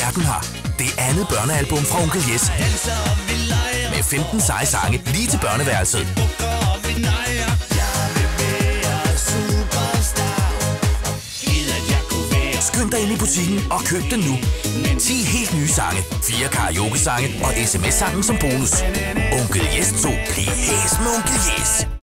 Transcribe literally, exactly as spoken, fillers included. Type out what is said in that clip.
verden har. Det andet børnealbum fra Onkel Jes. Med femten seje sange lige til børneværelset. Skynd dig ind i butikken og køb den nu. ti helt nye sange, fire karaoke-sange og sms-sangen som bonus. Onkel Jes to. Bliv hæs med Onkel Jes.